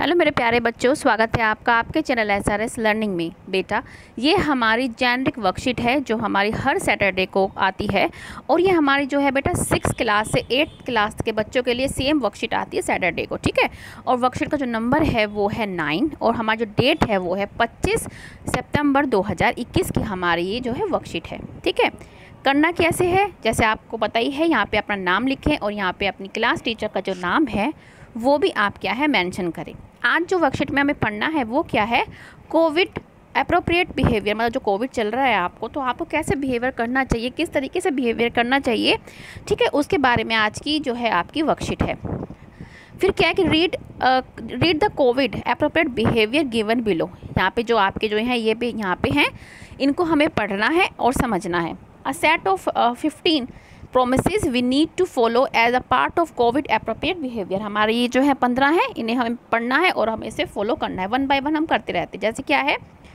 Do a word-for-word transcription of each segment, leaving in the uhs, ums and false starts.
Hello मेरे प्यारे बच्चों, स्वागत है आपका आपके channel S R S learning में। बेटा, ये हमारी जेनरिक वर्कशीट है जो हमारी हर सैटरडे को आती है और ये हमारी जो है बेटा सिक्स क्लास से एट्थ क्लास के बच्चों के लिए सेम वर्कशीट आती है सैटरडे को, ठीक है। और वर्कशीट का जो नंबर है वो है नाइन और हमारी जो डेट है वो है पच्चीस सितंबर दो हज़ार इक्कीस की हमारी ये जो है वर्कशीट है, ठीक है। करना कैसे है, जैसे आपको पता ही है, यहाँ पे अपना नाम लिखें और यहाँ पे अपनी क्लास टीचर का जो नाम है वो भी आप क्या है मेंशन करें। आज जो वर्कशीट में हमें पढ़ना है वो क्या है, कोविड अप्रोप्रिएट बिहेवियर, मतलब जो कोविड चल रहा है आपको तो आपको कैसे बिहेवियर करना चाहिए, किस तरीके से बिहेवियर करना चाहिए, ठीक है, उसके बारे में आज की जो है आपकी वर्कशीट है। फिर क्या है कि read read the Covid appropriate behaviour given below. यहाँ पे जो आपके जो हैं ये भी यहाँ पे हैं, इनको हमें पढ़ना है और समझना है। A set of fifteen promises we need to follow as a part of Covid appropriate behaviour. हमारे ये जो है पंद्रह है, इन्हें हमें पढ़ना है और हमें इसे फॉलो करना है। वन बाय वन हम करते रहते हैं। जैसे क्या है,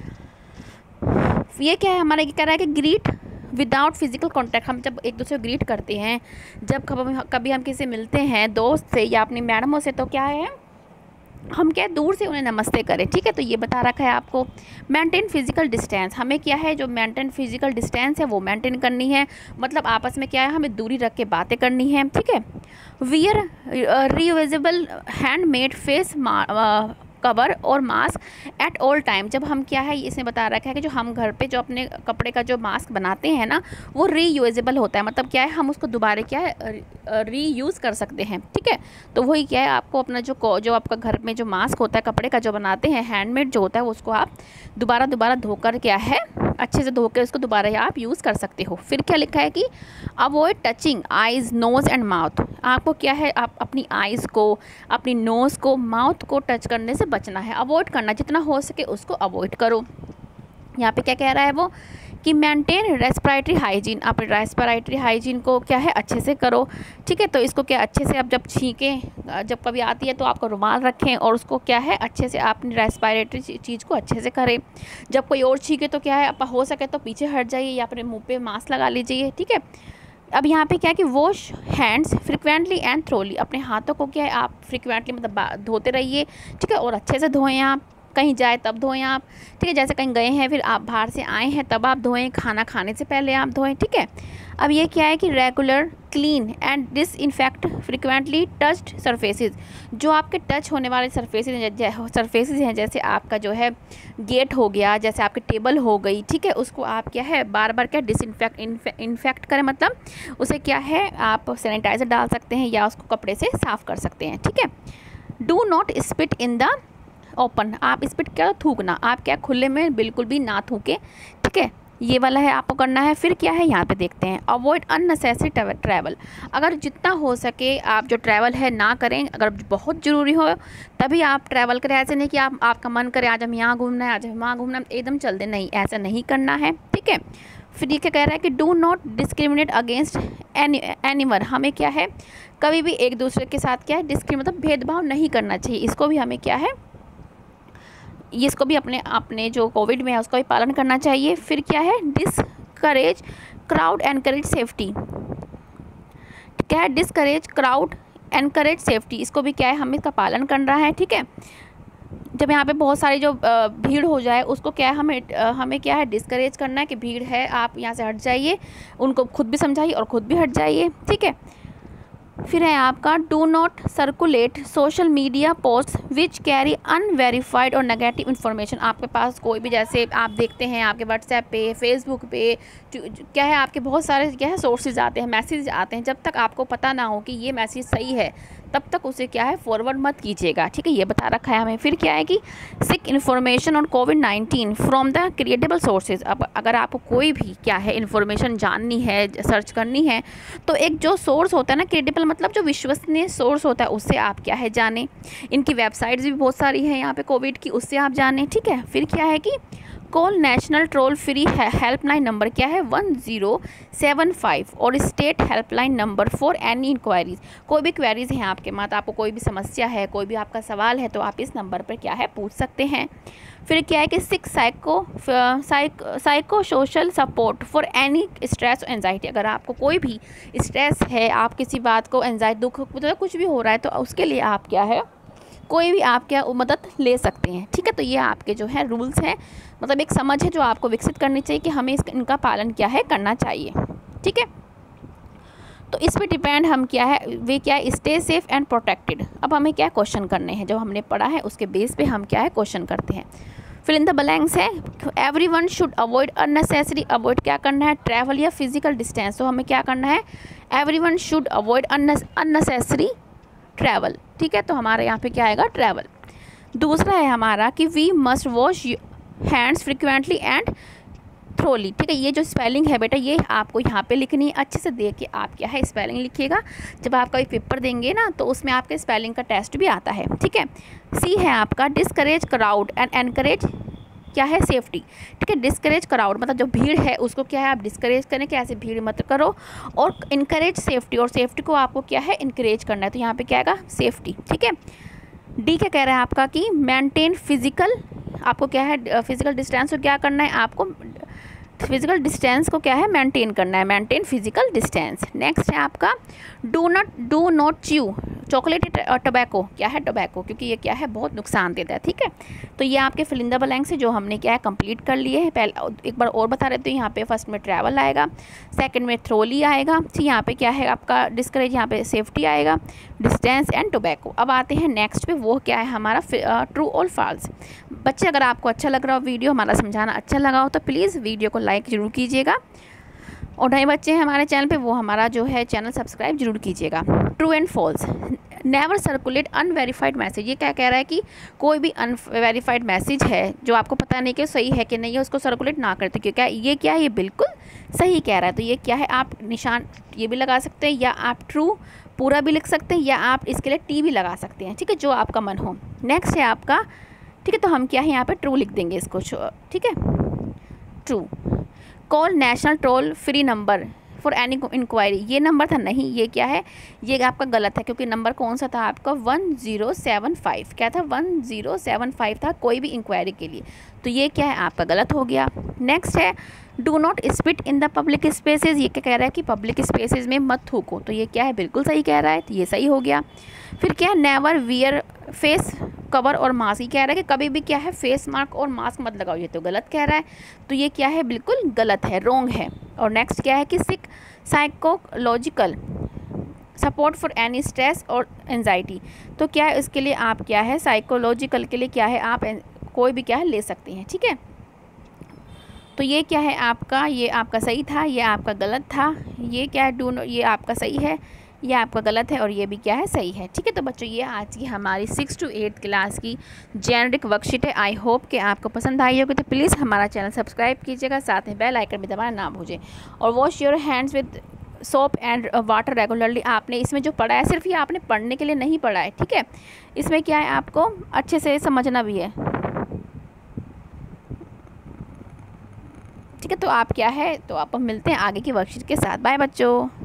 ये क्या है हमारा, ये कह रहा है कि ग्रीट विदाउट फिजिकल कॉन्टैक्ट। हम जब एक दूसरे को ग्रीट करते हैं, जब कभी कभी हम किसी मिलते हैं दोस्त से या अपनी मैडमों से, तो क्या है हम क्या दूर से उन्हें नमस्ते करें, ठीक है। तो ये बता रखा है आपको। मेंटेन फिजिकल डिस्टेंस, हमें क्या है जो मेंटेन फिजिकल डिस्टेंस है वो मेंटेन करनी है, मतलब आपस में क्या है हमें दूरी रख के बातें करनी है, ठीक है। Wear reusable handmade face cover और मास्क एट ऑल टाइम। जब हम क्या है इसमें बता रखा है कि जो हम घर पे जो अपने कपड़े का जो मास्क बनाते हैं ना वो रीयूजेबल होता है, मतलब क्या है हम उसको दोबारा क्या है रीयूज़ कर सकते हैं, ठीक है। तो वही क्या है आपको अपना जो जो आपका घर में जो मास्क होता है कपड़े का जो बनाते हैं हैंडमेड जो होता है उसको आप दोबारा दोबारा धोकर क्या है अच्छे से धो के उसको दोबारा आप यूज़ कर सकते हो। फिर क्या लिखा है कि avoid touching eyes nose and mouth. आपको क्या है आप अपनी आइज़ को, अपनी नोज़ को, माउथ को टच करने से बचना है, अवॉइड करना, जितना हो सके उसको अवॉइड करो। यहाँ पे क्या कह रहा है वो कि मेंटेन रेस्पिरेटरी हाइजीन, अपने रेस्पिरेटरी हाइजीन को क्या है अच्छे से करो, ठीक है। तो इसको क्या अच्छे से आप जब छींकें, जब कभी आती है तो आपका रुमाल रखें और उसको क्या है अच्छे से अपनी रेस्पिरेटरी चीज़ को अच्छे से करें। जब कोई और छींके तो क्या है आप हो सके तो पीछे हट जाइए या अपने मुँह पे मास्क लगा लीजिए, ठीक है। अब यहाँ पे क्या है कि wash hands frequently and thoroughly, अपने हाथों को क्या है आप फ्रिक्वेंटली मतलब धोते रहिए, ठीक है, और अच्छे से धोएं। आप कहीं जाए तब धोएं आप, ठीक है। जैसे कहीं गए हैं फिर आप बाहर से आए हैं तब आप धोएं, खाना खाने से पहले आप धोएं, ठीक है। अब ये क्या है कि regular clean and disinfect frequently touched surfaces. जो आपके टच होने वाले सरफेसेस सरफेसेस हैं, जैसे आपका जो है गेट हो गया, जैसे आपकी टेबल हो गई, ठीक है, उसको आप क्या है बार बार क्या डिसइंफेक्ट इन्फेक्ट करें, मतलब उसे क्या है आप सैनिटाइज़र डाल सकते हैं या उसको कपड़े से साफ़ कर सकते हैं, ठीक है। Do not spit in the open, आप स्पिट क्या थूकना, आप क्या खुले में बिल्कुल भी ना थूकें, ठीक है, ये वाला है आपको करना है। फिर क्या है यहाँ पे देखते हैं, अवॉइड अननेसेसरी ट्रैवल। अगर जितना हो सके आप जो ट्रैवल है ना करें, अगर बहुत ज़रूरी हो तभी आप ट्रैवल करें। ऐसे नहीं कि आप आपका मन करे आज हम यहाँ घूमना है, आज हम वहाँ घूमना है, एकदम चल दे, नहीं, ऐसा नहीं करना है, ठीक है। फिर ये क्या कह रहा है कि do not discriminate against any anyone. हमें क्या है कभी भी एक दूसरे के साथ क्या है डिस्क्रिमिनेट मतलब भेदभाव नहीं करना चाहिए, इसको भी हमें क्या है इसको भी अपने अपने जो कोविड में है उसका भी पालन करना चाहिए। फिर क्या है डिसकरेज क्राउड एनकरेज सेफ्टी, क्या है डिसकरेज क्राउड एनकरेज सेफ्टी, इसको भी क्या है हमें इसका पालन करना है, ठीक है। जब यहाँ पे बहुत सारी जो भीड़ हो जाए उसको क्या है हमें हमें क्या है डिसकरेज करना है कि भीड़ है आप यहाँ से हट जाइए, उनको खुद भी समझाइए और खुद भी हट जाइए, ठीक है। फिर है आपका do not circulate social media post which carry unverified और नेगेटिव इन्फॉर्मेशन। आपके पास कोई भी जैसे आप देखते हैं आपके व्हाट्सएप पे, फेसबुक पे क्या है आपके बहुत सारे क्या है सोर्सेज आते हैं, मैसेज आते हैं, जब तक आपको पता ना हो कि ये मैसेज सही है तब तक उसे क्या है फॉरवर्ड मत कीजिएगा, ठीक है, ये बता रखा है हमें। फिर क्या है कि seek information on Covid nineteen from the credible sources. अब अगर आपको कोई भी क्या है इन्फॉर्मेशन जाननी है, सर्च करनी है, तो एक जो सोर्स होता है ना क्रेडिबल मतलब जो विश्वसनीय सोर्स होता है उससे आप क्या है जानें। इनकी वेबसाइट्स भी बहुत सारी हैं यहाँ पे कोविड की, उससे आप जानें, ठीक है। फिर क्या है कि call national toll free helpline number क्या है वन ज़ीरो सेवन फाइव और state helpline number for any inquiries. कोई भी क्वेरीज हैं आपके मत, आपको कोई भी समस्या है, कोई भी आपका सवाल है तो आप इस नंबर पर क्या है पूछ सकते हैं। फिर क्या है कि six psycho psycho social support for any stress anxiety. अगर आपको कोई भी स्ट्रेस है, आप किसी बात को एंजाइटी दुख तो कुछ भी हो रहा है तो उसके लिए आप क्या है कोई भी आप क्या मदद ले सकते हैं। ठीक है, तो ये आपके जो है रूल्स हैं, मतलब एक समझ है जो आपको विकसित करनी चाहिए कि हमें इस इनका पालन क्या है करना चाहिए। ठीक है, तो इस पे डिपेंड हम क्या है वे क्या है स्टे सेफ एंड प्रोटेक्टेड। अब हमें क्या क्वेश्चन करने हैं, जो हमने पढ़ा है उसके बेस पे हम क्या है क्वेश्चन करते हैं। फिल इन द ब्लैंक्स है, everyone should avoid unnecessary, avoid क्या करना है ट्रैवल या फिजिकल डिस्टेंस, तो हमें क्या करना है everyone should avoid unnecessary travel. ठीक है, तो हमारे यहाँ पे क्या आएगा ट्रैवल। दूसरा है हमारा कि we must wash hands frequently and thoroughly. ठीक है, ये जो स्पेलिंग है बेटा ये आपको यहाँ पे लिखनी है, अच्छे से देख के आप क्या है स्पेलिंग लिखिएगा। जब आप कभी पेपर देंगे ना तो उसमें आपके स्पेलिंग का टेस्ट भी आता है। ठीक है, सी है आपका डिस्करेज क्राउड एंड एनकरेज क्या है सेफ्टी। ठीक है, डिस्करेज क्राउड मतलब जो भीड़ है उसको क्या है आप डिस्करेज करें कि ऐसे भीड़ मत करो, और इनकरेज सेफ्टी, और सेफ्टी को आपको क्या है इनकरेज करना है, तो यहाँ पे क्या आएगा सेफ्टी। ठीक है, डी क्या कह रहा है आपका कि मेंटेन फिजिकल, आपको क्या है फिजिकल डिस्टेंस को क्या करना है आपको फिजिकल डिस्टेंस को क्या है मेंटेन करना है, मेंटेन फिजिकल डिस्टेंस। नेक्स्ट है आपका do not do not chew chocolate tobacco, क्या है टोबैको, क्योंकि ये क्या है बहुत नुकसान देता है। ठीक है, तो ये आपके फिल इन द ब्लैंक्स से जो हमने क्या है कंप्लीट कर लिए हैं। पहले एक बार और बता रहे थे, यहाँ पे फर्स्ट में ट्रैवल आएगा, सेकंड में थ्रोली आएगा, ठीक यहाँ पे क्या है आपका डिस्करेज, यहाँ पे सेफ्टी आएगा, डिस्टेंस एंड टोबैको। अब आते हैं नेक्स्ट पे, वो क्या है हमारा ट्रू और फॉल्स। बच्चे अगर आपको अच्छा लग रहा हो वीडियो, हमारा समझाना अच्छा लगा हो तो प्लीज़ वीडियो को लाइक ज़रूर कीजिएगा, और नए बच्चे हैं हमारे चैनल पे वो हमारा जो है चैनल सब्सक्राइब जरूर कीजिएगा। True and false, never circulate unverified message, ये क्या कह रहा है कि कोई भी अनवेरीफाइड मैसेज है जो आपको पता नहीं कि सही है कि नहीं है उसको सर्कुलेट ना करते, क्योंकि ये क्या है ये बिल्कुल सही कह रहा है। तो ये क्या है आप निशान ये भी लगा सकते हैं, या आप ट्रू पूरा भी लिख सकते हैं, या आप इसके लिए टी भी लगा सकते हैं। ठीक है, जो आपका मन हो। नेक्स्ट है आपका, ठीक है, तो हम क्या है यहाँ पे ट्रू लिख देंगे इसको। ठीक है, true. Call national toll free number for any inquiry, ये नंबर था नहीं, ये क्या है ये आपका गलत है, क्योंकि नंबर कौन सा था आपका वन ज़ीरो सेवन फाइव, क्या था वन ज़ीरो सेवन फाइव था कोई भी इंक्वायरी के लिए, तो ये क्या है आपका गलत हो गया। नेक्स्ट है do not spit in the public spaces, ये क्या कह रहा है कि पब्लिक स्पेसेस में मत थूको, तो ये क्या है बिल्कुल सही कह रहा है, तो ये सही हो गया। फिर क्या है नेवर वियर फेस कवर और मास्क, ये कह रहा है कि कभी भी क्या है फेस मास्क और मास्क मत लगाओ, ये तो गलत कह रहा है, तो ये क्या है बिल्कुल गलत है, रॉन्ग है। और नेक्स्ट क्या है कि seek psychological support for any stress और एंजाइटी, तो क्या है इसके लिए आप क्या है साइकोलॉजिकल के लिए क्या है आप कोई भी क्या है ले सकते हैं। ठीक है, तो ये क्या है आपका ये आपका सही था, ये आपका गलत था, ये क्या है डू ये आपका सही है, ये आपका गलत है, और ये भी क्या है सही है। ठीक है, तो बच्चों ये आज की हमारी सिक्स टू एट्थ क्लास की जेनेरिक वर्कशीट है। आई होप कि आपको पसंद आई होगी, तो प्लीज़ हमारा चैनल सब्सक्राइब कीजिएगा, साथ में बेल आइकन भी दबाना ना भूलें, और wash your hands with soap and water regularly. आपने इसमें जो पढ़ा है सिर्फ ये आपने पढ़ने के लिए नहीं पढ़ा है। ठीक है, इसमें क्या है आपको अच्छे से समझना भी है। ठीक है, तो आप क्या है तो आप मिलते हैं आगे की वर्कशीट के साथ। बाय बच्चों।